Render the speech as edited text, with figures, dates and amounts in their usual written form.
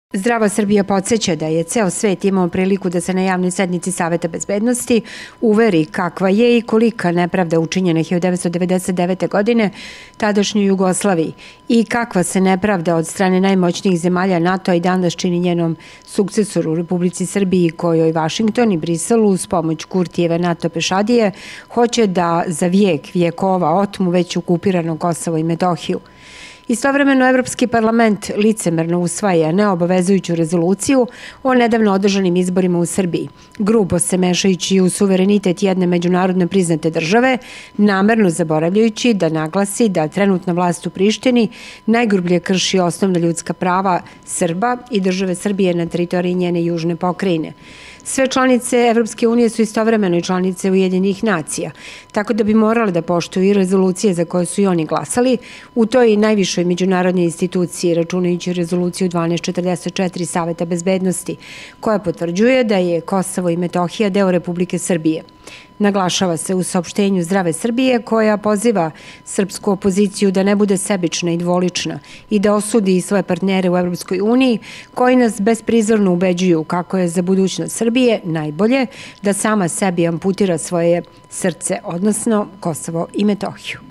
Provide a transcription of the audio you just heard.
Zdrava Srbija podsjeća da je ceo svet imao priliku da se na javnoj sednici Saveta bezbednosti uveri kakva je i kolika nepravda učinjena 1999. godine tadašnjoj Jugoslaviji i kakva se nepravda od strane najmoćnijih zemalja NATO-a i danas čini njenom sukcesoru u Republici Srbiji, kojoj Vašington i Brisel uz pomoć Kurtijeve NATO pešadije hoće da za vjekova otmu već okupirano Kosovo i Metohiju. Istovremeno, Evropski parlament licemerno usvaja neobavezujuću rezoluciju o nedavno održanim izborima u Srbiji, grubo se mešajući u suverenitet jedne međunarodno priznate države, namerno zaboravljajući da naglasi da trenutna vlast u Prištini najgrublje krši osnovna ljudska prava Srba i države Srbije na teritoriji njene južne pokrajine. Sve članice Evropske unije su istovremeno i članice Ujedinjenih nacija, tako da bi morale da poštuju i rezolucije za koje su i oni glasali u toj najvišoj međunarodnoj instituciji, računajući rezoluciju 1244 Saveta bezbednosti, koja potvrđuje da je Kosovo i Metohija deo Republike Srbije. Naglašava se u saopštenju Zdrave Srbije, koja poziva srpsku opoziciju da ne bude sebična i dvolična i da osudi svoje partnere u Evropskoj uniji, koji nas besprizorno ubeđuju kako je za budućnost Srbije najbolje da sama sebi amputira svoje srce, odnosno Kosovo i Metohiju.